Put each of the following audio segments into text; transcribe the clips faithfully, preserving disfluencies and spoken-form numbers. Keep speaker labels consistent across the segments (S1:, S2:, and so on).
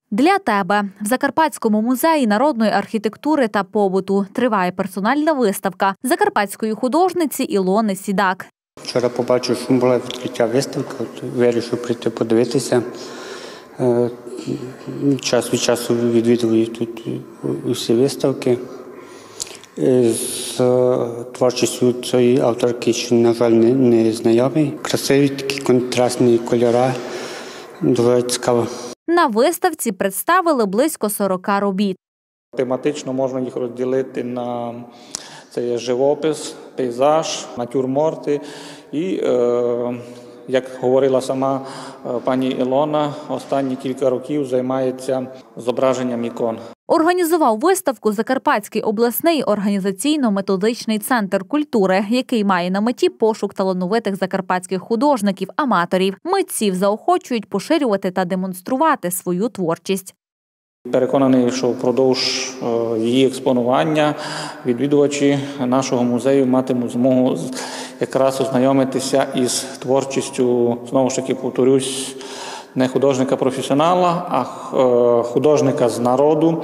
S1: Для тебе в Закарпатському музеї народної архітектури та побуту триває персональна виставка закарпатської художниці Ілони Сідак.
S2: Вчора побачив, що була відкриття виставки, вирішив прийти подивитися. Час від часу відвідую тут усі виставки. З творчістю цієї авторки, що, на жаль, не, не знайомий. Красиві такі контрастні кольори, дуже цікаво.
S1: На виставці представили близько сорока робіт.
S3: Тематично можна їх розділити на це є живопис, пейзаж, натюрморти і, е, як говорила сама пані Ілона, останні кілька років займається зображенням ікон.
S1: Організував виставку Закарпатський обласний організаційно-методичний центр культури, який має на меті пошук талановитих закарпатських художників-аматорів. Митців заохочують поширювати та демонструвати свою творчість.
S3: Переконаний, що впродовж її експонування відвідувачі нашого музею матимуть змогу якраз ознайомитися із творчістю, знову ж таки повторюсь, не художника-професіонала, а художника з народу,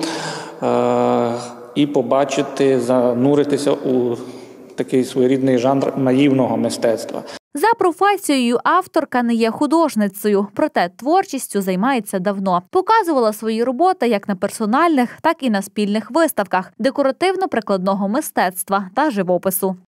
S3: і побачити, зануритися у такий своєрідний жанр наївного мистецтва.
S1: За професією авторка не є художницею, проте творчістю займається давно. Показувала свої роботи як на персональних, так і на спільних виставках декоративно-прикладного мистецтва та живопису.